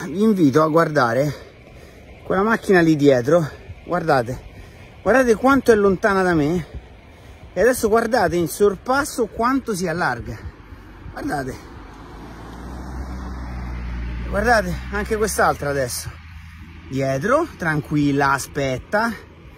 vi invito a guardare quella macchina lì dietro, guardate quanto è lontana da me, e adesso guardate in sorpasso quanto si allarga, guardate anche quest'altra adesso, dietro, tranquilla, aspetta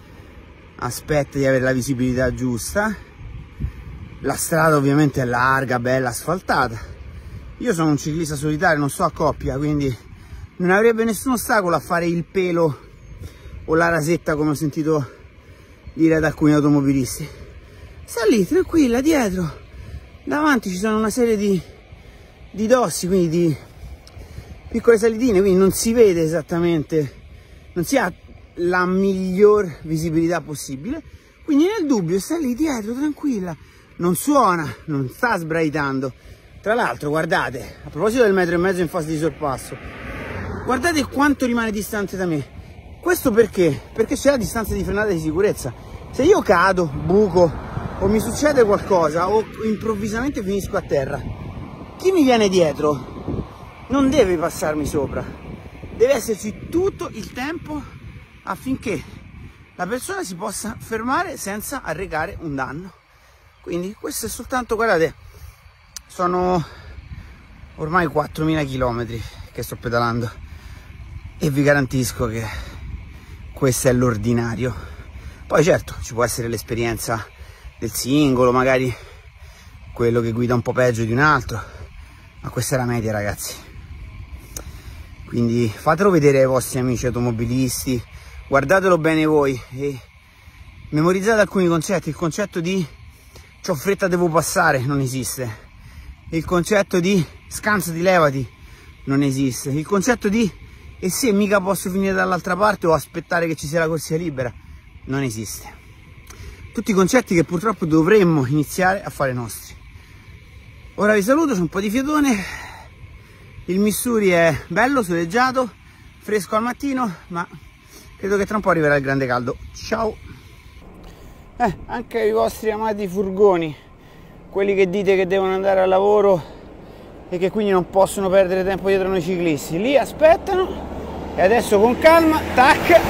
di avere la visibilità giusta, la strada ovviamente è larga, bella, asfaltata. Io sono un ciclista solitario, non sto a coppia, quindi non avrebbe nessun ostacolo a fare il pelo o la rasetta, come ho sentito dire ad alcuni automobilisti. Sta lì tranquilla dietro, davanti ci sono una serie di dossi, quindi di piccole salitine, quindi non si vede esattamente, non si ha la miglior visibilità possibile, quindi nel dubbio sta lì dietro tranquilla, non suona, non sta sbraitando. Tra l'altro guardate, a proposito del 1,5 metri in fase di sorpasso, guardate quanto rimane distante da me. Questo perché? Perché c'è la distanza di frenata di sicurezza. Se io cado, buco o mi succede qualcosa o improvvisamente finisco a terra, chi mi viene dietro non deve passarmi sopra, deve esserci tutto il tempo affinché la persona si possa fermare senza arrecare un danno. Quindi questo è soltanto, guardate, sono ormai 4.000 km che sto pedalando e vi garantisco che questo è l'ordinario. Poi certo ci può essere l'esperienza del singolo, magari quello che guida un po' peggio di un altro, ma questa è la media, ragazzi. Quindi fatelo vedere ai vostri amici automobilisti, guardatelo bene voi e memorizzate alcuni concetti. Il concetto di c'ho fretta, devo passare non esiste. Il concetto di scansati, levati non esiste. Il concetto di e se mica posso finire dall'altra parte o aspettare che ci sia la corsia libera non esiste. Tutti concetti che purtroppo dovremmo iniziare a fare nostri. Ora vi saluto, c'è un po' di fiatone, il Missouri è bello, soleggiato, fresco al mattino, ma credo che tra un po' arriverà il grande caldo. Ciao! Anche i vostri amati furgoni, quelli che dite che devono andare al lavoro e che quindi non possono perdere tempo dietro noi ciclisti, lì aspettano e adesso con calma, tac,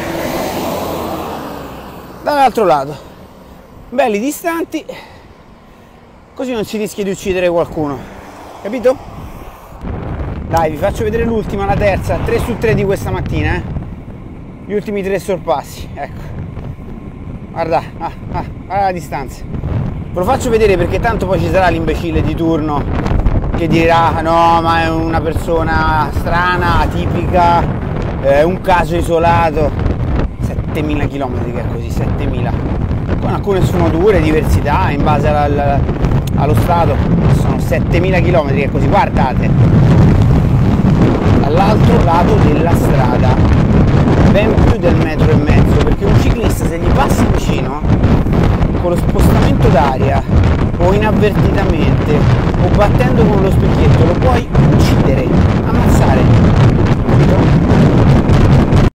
dall'altro lato, belli distanti, così non si rischia di uccidere qualcuno, capito? Dai, vi faccio vedere l'ultima, la terza, 3 su 3 di questa mattina, gli ultimi 3 sorpassi, ecco. Guarda, guarda la distanza. Ve lo faccio vedere perché tanto poi ci sarà l'imbecille di turno che dirà no, ma è una persona strana, atipica, è un caso isolato. 7.000 km che è così, 7.000. Con alcune sfumature, diversità in base allo stato. Sono 7.000 km che è così, guardate. Dall'altro lato della strada, ben più del 1,5 metri, perché un ciclista se gli passi vicino con lo spostamento d'aria o inavvertitamente o battendo con lo specchietto lo puoi uccidere, ammazzare.